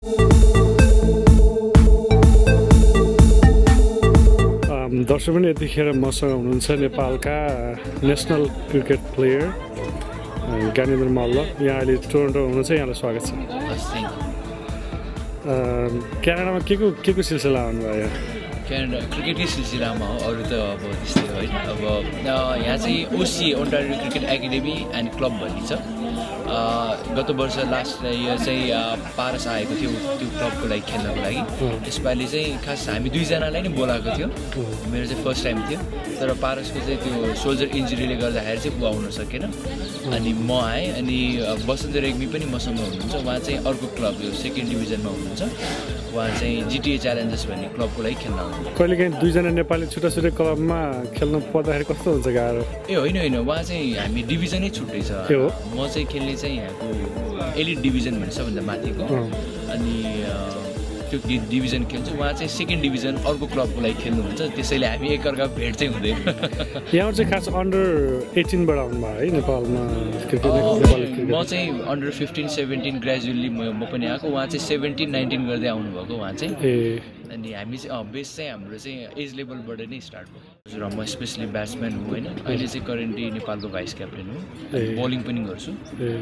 दर्शक पनि यतिखेर मसँग हुनुहुन्छ नेपालका national cricket player Gyanendra Malla. यहाँ अहिले टोरन्टो हुनुहुन्छ, यहाँलाई स्वागत छ। क्यानाडामा के को सिलसिला आउनुभयो यहाँ? क्यानाडा क्रिकेटकै सिलसिलामा हो, अरू त अब त्यस्तै होइन। अब यहाँ चाहिँ OC Ontario cricket academy and club भन्ने छ। गत वर्ष लास्ट इयर चाहिँ पारस आएको थियो त्यो क्लबको लागि खेल्नको लागि। यसपालि चाहिँ खास हामी दुईजनालाई नै बोलाएको थियो, मेरो चाहिँ फर्स्ट टाइम थियो। तर पारसको चाहिँ त्यो सोल्जर इन्जुरीले गर्दाखेरि चाहिँ ऊ आउन सकेन, अनि म आएँ। अनि बसन्त रेग्मी पनि मसँग हुनुहुन्छ, उहाँ चाहिँ अर्को क्लब यो सेकेन्ड डिभिजनमा हुनुहुन्छ। उहाँ चाहिँ जिटिए च्यालेन्जर्स भन्ने क्लबको लागि खेल्न आउनुहुन्छ। कहिलेकाहीँ दुईजना नेपाली छुट्टा छुट्टै क्लबमा खेल्नु पर्दाखेरि कस्तो हुन्छ, गाह्रो? ए होइन, उहाँ चाहिँ हामी डिभिजनै छुट्टै छ। म चाहिँ खेल्ने चाहिँ यहाँको एलिट डिभिजन भन्ने सबभन्दा माथिको, अनि त्यो डिभिजन खेल्छु। उहाँ चाहिँ सेकेन्ड डिभिजन अर्को क्लबको लागि खेल्नुहुन्छ, त्यसैले हामी एकअर्का भेट चाहिँ हुँदैन। यहाँ चाहिँ खास अन्डर 18 बाट आउनुभयो है नेपालमा क्रिकेट? म चाहिँ अन्डर 15-17 ग्रेजुअली म पनि आएको, उहाँ चाहिँ 17-19 गर्दै आउनुभएको उहाँ चाहिँ। अनि हामी चाहिँ बेस चाहिँ हाम्रो चाहिँ एज लेभलबाट नै स्टार्ट भयो। हजुर, म स्पेसली ब्याट्सम्यान हुँ होइन, अहिले चाहिँ करेन्टली नेपालको भाइस क्याप्टेन हुँ, बलिङ पनि गर्छु।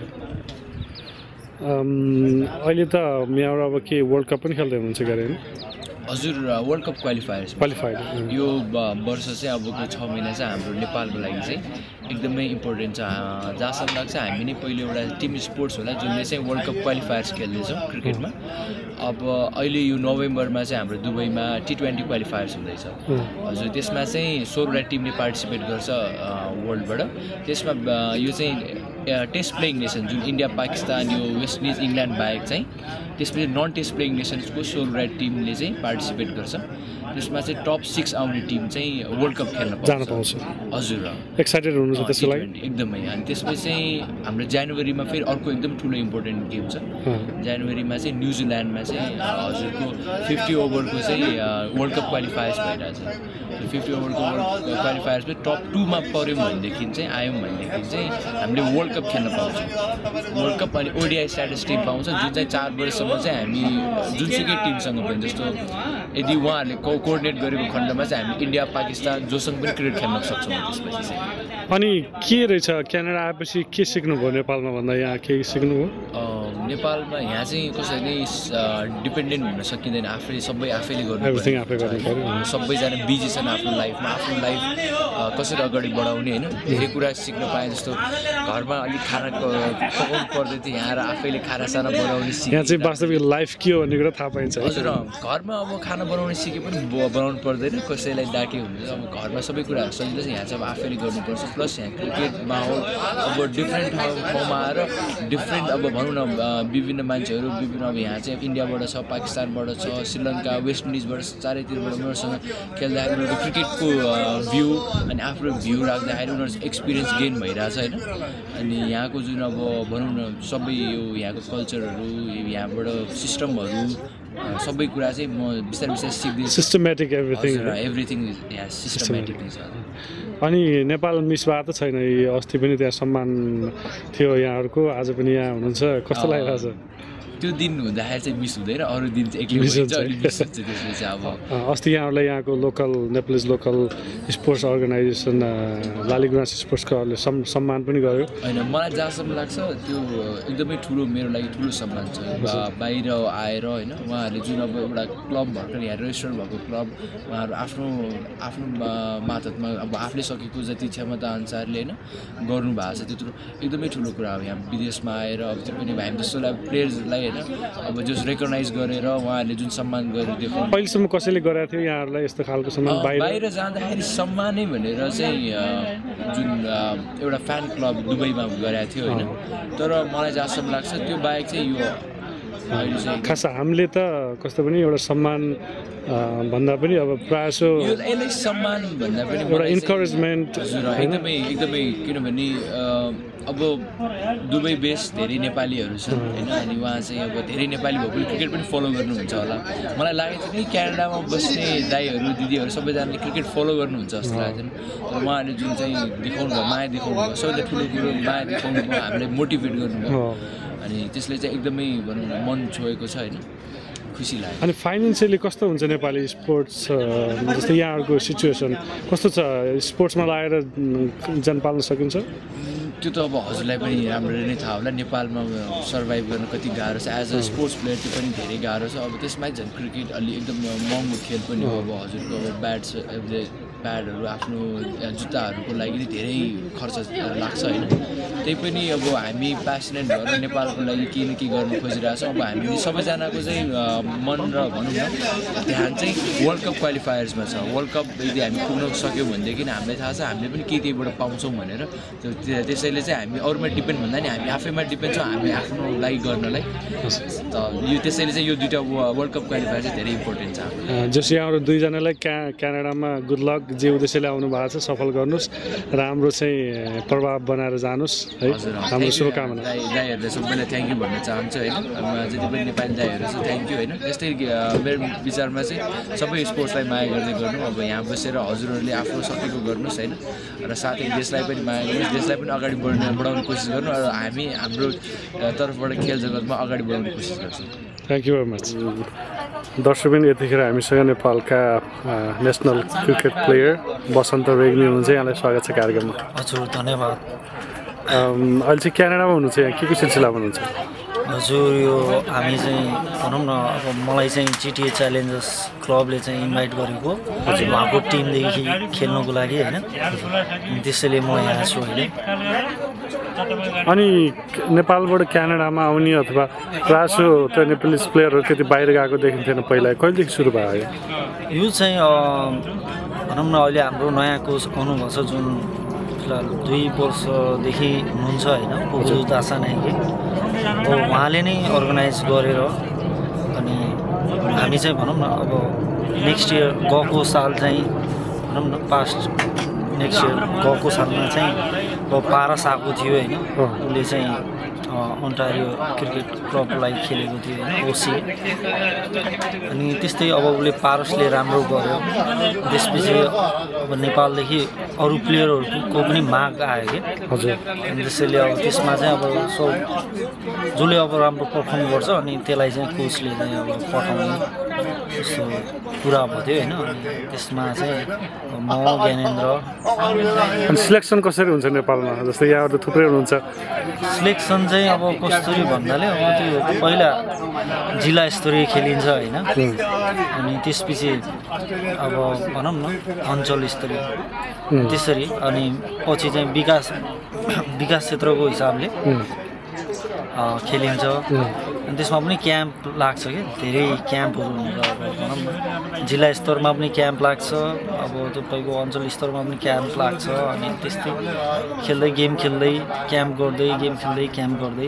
अहिले त यहाँबाट अब के वर्ल्ड कप पनि खेल्दै हुनुहुन्छ गरे? हजुर, वर्ल्ड कप क्वालिफाइड यो वर्ष चाहिँ अबको 6 महिना चाहिँ हाम्रो नेपालको लागि चाहिँ एकदमै इम्पोर्टेन्ट छ। जहाँसम्म लाग्छ हामी नै पहिलो एउटा टिम स्पोर्ट्स होला जुनले चाहिँ वर्ल्ड कप क्वालिफायर्स खेल्दैछौँ क्रिकेटमा। अब अहिले यो नोभेम्बरमा चाहिँ हाम्रो दुबईमा T20 क्वालिफायर्स हुँदैछ। हजुर, त्यसमा चाहिँ 16वटा टिमले पार्टिसिपेट गर्छ वर्ल्डबाट। त्यसमा यो चाहिँ टेस्ट प्लेइङ नेसन जुन इन्डिया, पाकिस्तान, यो वेस्ट इन्डिज, इङ्ल्यान्ड बाहेक चाहिँ त्यसपछि नन टेस्ट प्लेइङ नेसन्सको 16वटा टिमले चाहिँ पार्टिसिपेट गर्छ। त्यसमा चाहिँ टप 6 आउने टिम चाहिँ वर्ल्ड कप खेल्न पाउँछ। हजुर, एक्साइटेड हुनुहुन्छ त्यसको लागि? एकदमै। अनि त्यसपछि चाहिँ हाम्रो जनवरीमा फेरि अर्को एकदम ठुलो इम्पोर्टेन्ट गेम छ। जनवरीमा चाहिँ न्युजिल्यान्डमा चाहिँ हजुरको 50 ओभरको चाहिँ वर्ल्ड कप क्वालिफायर्स भइरहेछ। 50 ओभरको क्वालिफायर्समा टप 2 मा पऱ्यौँ भनेदेखि चाहिँ आयौँ भनेदेखि चाहिँ हामीले वर्ल्ड कप खेल्न पाउँछौँ। वर्ल्ड कप अनि ओडिआई स्ट्याटस टिम पाउँछ, जुन चाहिँ 4 वर्षसम्म चाहिँ हामी जुनसुकै टिमसँग पनि, जस्तो यदि उहाँहरूले कोअर्डिनेट गरेको खण्डमा चाहिँ हामी इन्डिया, पाकिस्तान जोसँग पनि क्रिकेट खेल्न सक्छौँ त्यसपछि चाहिँ। अनि के रहेछ क्यानाडा आएपछि के सिक्नुभयो नेपालमा भन्दा यहाँ केही सिक्नुभयो? नेपालमा यहाँ चाहिँ कसैले डिपेन्डेन्ट हुन सकिँदैन, आफैले गर्नु, सबैजना बिजी छन् आफ्नो लाइफमा। आफ्नो लाइफ कसरी अगाडि बढाउने होइन, धेरै कुरा सिक्न पाएँ। जस्तो घरमा अलिक खाना पकाउनु पर्दै थियो, यहाँ र आफैले खानासाना बनाउने सिकेँ। यहाँ चाहिँ वास्तविक लाइफ के हो भन्ने कुरा थाहा पाइन्छ। हजुर, घरमा अब खाना बनाउने सिके पनि बनाउनु पर्दैन, कसैलाई डाके हुन्छ। अब घरमा सबै कुरा सजिलो छ, यहाँ चाहिँ अब आफैले गर्नुपर्छ। प्लस यहाँ क्रिकेट माहौल अब डिफ्रेन्ट ठाउँमा आएर डिफ्रेन्ट अब भनौँ न विभिन्न मान्छेहरू विभिन्न, अब यहाँ चाहिँ इन्डियाबाट छ, पाकिस्तानबाट छ, श्रीलङ्का, वेस्ट इन्डिजबाट चारैतिरबाट उनीहरूसँग खेल्दाखेरि उनीहरूको क्रिकेटको भ्यू अनि आफ्नो भ्यू राख्दाखेरि उनीहरू एक्सपिरियन्स गेन भइरहेछ होइन। अनि यहाँको जुन अब भनौँ न सबै यो यहाँको कल्चरहरू, यहाँबाट सिस्टमहरू, सबै कुरा चाहिँ म बिस्तारै सिक्दै। सिस्टमेटिक एभ्रिथिङ यहाँ सिस्टमेटिक छ। अनि नेपाल मिस भएको त छैन? अस्ति पनि त्यहाँ सम्मान थियो यहाँहरूको, आज पनि यहाँ हुनुहुन्छ, कस्तो लागिरहेछ? त्यो दिन हुँदाखेरि चाहिँ मिस हुँदैन, अरू दिन चाहिँ एक्लै हुन्छ। त्यसले चाहिँ अब अस्ति यहाँहरूलाई यहाँको local Nepalese local sports organisation Laligurans स्पोर्ट्सकोहरूले सम्मान पनि गर्यो होइन? मलाई जहाँसम्म लाग्छ त्यो एकदमै ठुलो, मेरो लागि ठुलो सम्मान छ। बाहिर आएर होइन उहाँहरूले जुन अब एउटा क्लब भर्खर यहाँ रेजिस्टर भएको क्लब, उहाँहरू आफ्नो मातहतमा अब आफूले सकेको जति क्षमता अनुसारले होइन गर्नुभएको छ, त्यो एकदमै ठुलो कुरा हो। यहाँ विदेशमा आएर अब त्यो पनि हामी जस्तोलाई प्लेयर्सलाई अब जस रेकगनाइज गरेर उहाँहरूले जुन सम्मान गरेर देखाउनु। अहिलेसम्म कसैले गरेको थियो यहाँहरूलाई यस्तो खालको सम्मान? बाहिर जाँदाखेरि सम्मानै भनेर चाहिँ जुन एउटा फ्यान क्लब दुबईमा गरेको थियो होइन। तर मलाई जहाँसम्म लाग्छ त्यो बाहेक चाहिँ यो खास हामीले त कस्तो पनि एउटा सम्मान भन्दा पनि अब प्रायः सो यसलाई सम्मान भन्दा पनि एउटा इन्करेजमेन्ट एकदमै किनभने अब दुबई बेस धेरै नेपालीहरू छन् होइन। अनि उहाँ चाहिँ अब धेरै नेपाली भएको क्रिकेट पनि फलो गर्नुहुन्छ होला। मलाई लागेको थियो कि क्यानाडामा बस्ने दाइहरू दिदीहरू सबैजनाले क्रिकेट फलो गर्नुहुन्छ जस्तो लाग्छ। तर उहाँहरूले जुन चाहिँ देखाउनु भयो, माया देखाउनु भयो, सबैले ठुलो कुरो माया देखाउनु भयो, हामीलाई मोटिभेट गर्नुभयो। अनि त्यसले चाहिँ एकदमै भनौँ न मन छोएको छ हैन खुसी लाग्यो अनि फाइनान्शियली कस्तो हुन्छ नेपाली स्पोर्ट्स जस्तै यहाँहरुको सिचुएसन कस्तो छ स्पोर्ट्समा लागेर जन पाल्न सकिन्छ त्यो त अब हजुरलाई पनि राम्ररी नै थाहा होला नेपालमा सर्भाइभ गर्न कति गाह्रो छ एज अ स्पोर्ट्स प्लेयर त्यो पनि धेरै गाह्रो छ अब त्यसमा झन् क्रिकेट अलि एकदम महँगो खेल पनि हो अब हजुरको अब प्याडहरू आफ्नो जुत्ताहरूको लागि नि धेरै खर्च लाग्छ हैन त्यही पनि अब हामी प्यासनेट भएर नेपालको लागि के न के गर्न खोजिरहेको छौँ अब हामी सबैजनाको चाहिँ मन र भनौँ न ध्यान चाहिँ वर्ल्ड कप क्वालिफायर्समा छ वर्ल्ड कप यदि हामी पुग्न सक्यौँ भनेदेखि हामीलाई थाहा छ हामीले पनि केही त्यहीबाट पाउँछौँ भनेर त्यसैले चाहिँ हामी अरूमा डिपेन्ड भन्दा नि हामी आफैमा डिपेन्ड छौँ हामी आफ्नो लागि गर्नलाई त यो त्यसैले चाहिँ यो दुईवटा वर्ल्ड कप क्वालिफायर चाहिँ धेरै इम्पोर्टेन्ट छ जस यहाँहरु दुईजनालाई क्यानाडामा गुड लक जे उद्देश्यले आउनु भएको छ सफल गर्नुस् राम्रो चाहिँ प्रभाव बनाएर जानुस् है हाम्रो शुभकामना दाइहरुलाई सबैलाई थ्याङ्क यू भन्न चाहन्छु हैन जति पनि नेपाली दाइहरु छ थ्याङ्क यू हैन यस्तै मेरो विचारमा चाहिँ सबै स्पोर्ट्सलाई माया गर्दै गर्नु अब यहाँ बसेर हजुरहरूले आफ्नो सकेको गर्नुस् हैन र साथै देशलाई पनि माया गर्नुस् देशलाई पनि अगाडि बढाउने कोसिस गर्नु र हामी हाम्रो तर्फबाट खेल जगतमा अगाडि बढाउने कोसिस गर्छौँ थ्याङ्क यू भेरी मच दर्शकबिन यतिखेर हामीसँग नेपालका national cricket player Basanta Regmi हुनुहुन्छ यहाँलाई स्वागत छ कार्यक्रममा हजुर धन्यवाद अहिले चाहिँ क्यानाडामा हुनुहुन्छ यहाँ के सिलसिलामा हुनुहुन्छ हजुर यो हामी चाहिँ भनौँ न अब मलाई चाहिँ GTA च्यालेन्जर्स क्लबले चाहिँ इन्भाइट गरेको उहाँको टिमदेखि खेल्नुको लागि हैन त्यसैले म यहाँ छु अहिले अनि नेपालबाट क्यानाडामा आउने अथवा प्रायः त नेपाली प्लेयरहरू त्यति बाहिर गएको देखिन्थेन पहिला कहिलेदेखि सुरु भयो यो चाहिँ भनौँ न अहिले हाम्रो नयाँ कोच आउनुभएको छ जुन फिलहाल 2 वर्षदेखि हुनुहुन्छ होइन कोच दासा नाइके उहाँले नै अर्गनाइज गरेर अनि हामी चाहिँ भनौँ न अब नेक्स्ट इयर गएको साल चाहिँ भनौँ न पास्ट नेक्स्ट इयर गएको सालमा चाहिँ अब पारस आएको थियो होइन उसले चाहिँ अन्टारियो क्रिकेट क्लबको लागि खेलेको थियो होइन ओसी अनि त्यस्तै अब उसले पारसले राम्रो गर्यो त्यसपछि अब नेपालदेखि अरू प्लेयरहरूको पनि माग आयो कि हजुर अनि त्यसैले अब त्यसमा चाहिँ अब जसले अब राम्रो पर्फर्म गर्छ अनि त्यसलाई चाहिँ कोचले चाहिँ अब पठाउने त्यस्तो कुरा भएको थियो होइन अनि त्यसमा चाहिँ म ज्ञानेन्द्र अनि सिलेक्सन कसरी हुन्छ नेपालमा जस्तै यहाँहरु त थुप्रै हुनुहुन्छ सिलेक्सन चाहिँ अब कसरी भन्नाले अब त्यो पहिला जिल्ला स्तरीय खेलिन्छ होइन अनि त्यसपछि अब भनौँ न अञ्चल स्तरीय त्यसरी अनि पछि चाहिँ विकास क्षेत्रको हिसाबले खेलिन्छ अनि त्यसमा पनि क्याम्प लाग्छ कि धेरै क्याम्पहरू हुन्छ अब भनौँ न जिल्ला स्तरमा पनि क्याम्प लाग्छ अब तपाईँको अञ्चल स्तरमा पनि क्याम्प लाग्छ अनि त्यस्तै खेल्दै गेम खेल्दै क्याम्प गर्दै गेम खेल्दै क्याम्प गर्दै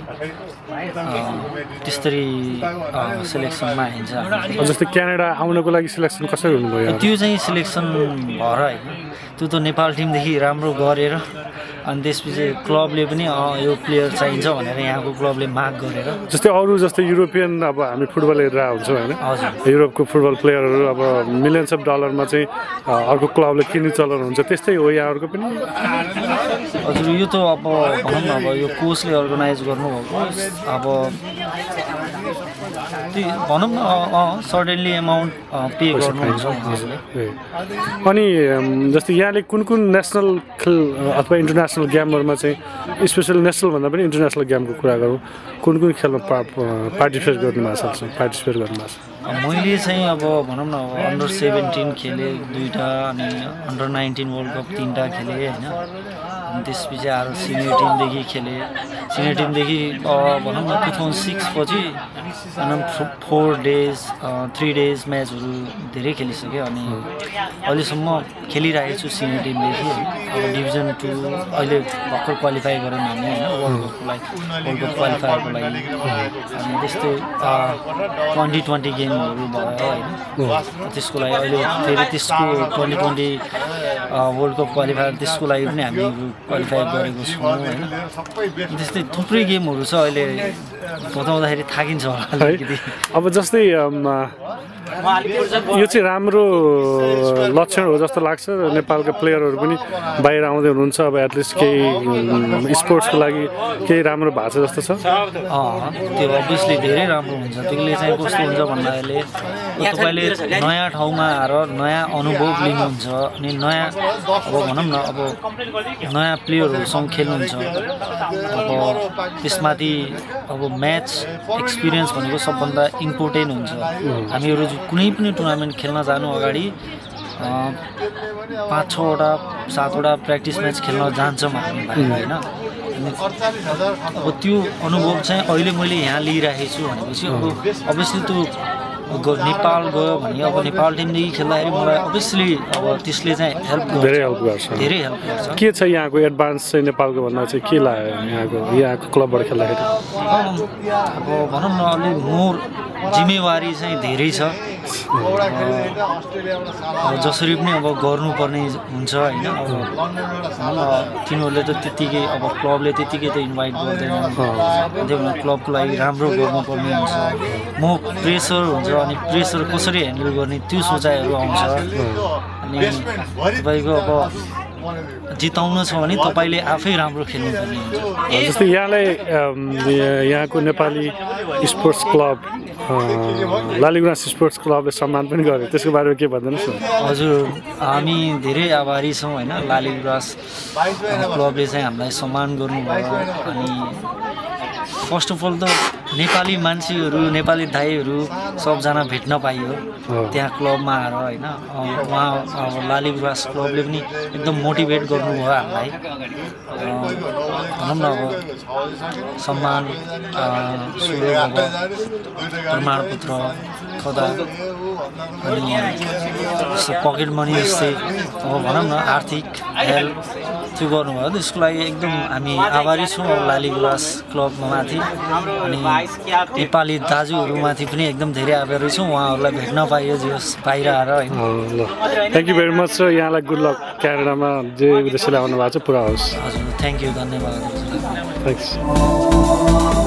त्यसरी सेलेक्सनमा हिँड्छ जस्तै क्यानाडा आउनको लागि सिलेक्सन कसरी हुनुभयो त्यो चाहिँ सिलेक्सन भएर होइन त्यो त नेपाल टिमदेखि राम्रो गरेर अनि त्यसपछि क्लबले पनि यो प्लेयर चाहिन्छ भनेर यहाँको क्लबले माग गरेर जस्तै अरू जस्तै युरोपियन अब हामी फुटबल हेरेर हुन्छौँ होइन युरोपको फुटबल प्लेयरहरू अब मिलियन्स अफ डलरमा चाहिँ अर्को क्लबले किन्ने चलन हुन्छ त्यस्तै हो यहाँहरूको पनि हजुर यो त अब भनौँ न अब यो कोचले अर्गनाइज गर्नुभएको अब भनौँ न सर्टेनली एमाउन्ट पे गर्नुहुन्छ अनि जस्तै यहाँले कुन नेसनल अथवा इन्टरनेसनल गेमहरूमा चाहिँ स्पेसली नेसनल भन्दा पनि इन्टरनेसनल गेमको कुरा गरौँ कुन खेलमा पार्टिसिपेट गर्नुभएको छ मैले चाहिँ अब भनौँ न अन्डर 17 खेलेँ 2टा अनि अन्डर 19 वर्ल्ड कप 3टा खेलेँ होइन अनि त्यसपछि आएर सिनियर टिमदेखि खेलेँ सिनियर टिमदेखि भनौँ न 2006 पछि 4 डेज 3 डेज म्याचहरू धेरै खेलिसकेँ अनि अहिलेसम्म खेलिरहेको छु सिनियर टिमदेखि अब डिभिजन 2 अहिले भर्खर क्वालिफाई गऱ्यौँ हामी होइन वर्ल्ड कप क्वालिफायरको लागि अनि त्यस्तै 2020 गेमहरू भयो होइन त्यसको लागि अहिले फेरि त्यसको 2020 वर्ल्ड कप क्वालिफायर त्यसको लागि पनि हामी क्वालिफाई गरेको छौँ होइन त्यस्तै थुप्रै गेमहरू छ अहिले बताउँदाखेरि थाकिन्छ होला अलिकति अब जस्तै यो चाहिँ राम्रो लक्षण हो जस्तो लाग्छ नेपालका प्लेयरहरू पनि बाहिर आउँदै हुनुहुन्छ अब एटलिस्ट केही स्पोर्ट्सको लागि केही राम्रो भएको छ जस्तो छ त्यो अभियसली धेरै राम्रो हुन्छ त्यसले चाहिँ कस्तो हुन्छ भन्दाखेरि तपाईँले नयाँ ठाउँमा आएर नयाँ अनुभव लिनुहुन्छ अनि नयाँ अब भनौँ न अब नयाँ प्लेयरहरूसँग खेल्नुहुन्छ अब त्यसमाथि अब म्याच एक्सपिरियन्स भनेको सबभन्दा इम्पोर्टेन्ट हुन्छ हामीहरू कुनै पनि टुर्नामेन्ट खेल्न जानु अगाडि 5-6वटा 7वटा प्र्याक्टिस म्याच खेल्न जान्छौँ हामी होइन अब त्यो अनुभव चाहिँ अहिले मैले यहाँ लिइराखेको छु भनेपछि अब अभियसली त्यो नेपाल गयो भने अब नेपाल टिमदेखि खेल्दाखेरि मलाई अभियसली अब त्यसले चाहिँ धेरै हेल्प गर्छ के छ यहाँको एडभान्स चाहिँ नेपालको भन्दा चाहिँ के लाग्यो यहाँको क्लबबाट खेल्दाखेरि अब भनौँ न अलि मोर जिम्मेवारी चाहिँ धेरै छ जसरी पनि अब गर्नुपर्ने हुन्छ होइन अब तिनीहरूले त त्यत्तिकै अब क्लबले त्यत्तिकै त इन्भाइट गर्दैन त्यही भएर क्लबको लागि राम्रो गर्नुपर्ने हुन्छ म प्रेसर हुन्छ अनि प्रेसर कसरी ह्यान्डल गर्ने त्यो सोचाइहरू आउँछ अनि तपाईँको अब जिताउनु छ भने तपाईँले आफै राम्रो खेल्नुपर्ने हुन्छ जस्तै यहाँको Nepali sports club Laligurans sports क्लबले सम्मान पनि गर्यो त्यसको बारेमा के भन्दैछ हजुर हामी धेरै आभारी छौँ होइन लालीगुराँस क्लबले चाहिँ हामीलाई सम्मान गर्नुभयो अनि फर्स्ट अफ अल त नेपाली मान्छेहरू नेपाली दाइहरू सबजना भेट्न पाइयो त्यहाँ क्लबमा आएर होइन उहाँ अब लालीगुराँस क्लबले पनि एकदम मोटिभेट गर्नुभयो हामीलाई भनौँ न अब सम्मान प्रमाणपत्र खदा अनि पकेट मनी जस्तै अब भनौँ न आर्थिक हेल्प त्यो गर्नुभयो त्यसको लागि एकदम हामी आभारी छौँ लालीगुराँस क्लबमा माथि अनि नेपाली दाजुहरूमाथि पनि एकदम धेरै आभारी छौँ उहाँहरूलाई भेट्न पाइयो बाहिर आएर होइन थ्याङ्क यू भेरी मच यहाँलाई गुड लक क्यानाडामा जे उद्देश्यले आउनु भएको छ पुरा होस् हजुर थ्याङ्क यू धन्यवाद थ्याङ्क्स